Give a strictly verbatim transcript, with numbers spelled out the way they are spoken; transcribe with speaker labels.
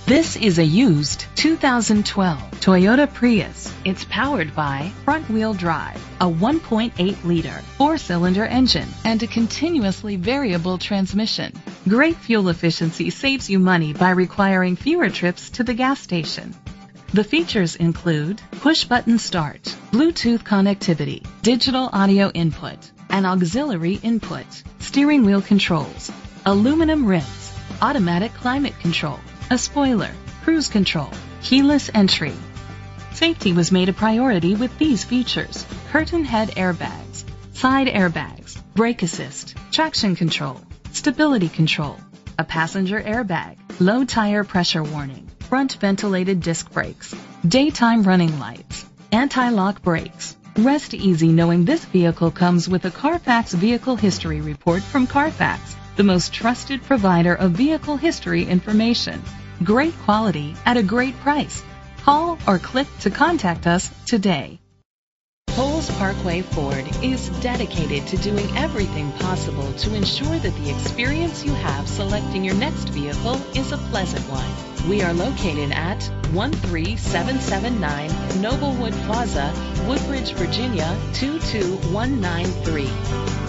Speaker 1: This is a used two thousand twelve Toyota Prius. It's powered by front-wheel drive, a one point eight liter four-cylinder engine, and a continuously variable transmission. Great fuel efficiency saves you money by requiring fewer trips to the gas station. The features include push-button start, Bluetooth connectivity, digital audio input, an auxiliary input, steering wheel controls, aluminum rims, automatic climate control, a spoiler, cruise control, keyless entry. Safety was made a priority with these features: curtain head airbags, side airbags, brake assist, traction control, stability control, a passenger airbag, low tire pressure warning, front ventilated disc brakes, daytime running lights, anti-lock brakes. Rest easy knowing this vehicle comes with a Carfax Vehicle History Report from Carfax, the most trusted provider of vehicle history information. Great quality at a great price. Call or click to contact us today. Coles Parkway Ford is dedicated to doing everything possible to ensure that the experience you have selecting your next vehicle is a pleasant one. We are located at one three seven seven nine Noblewood Plaza, Woodbridge, Virginia two two one nine three.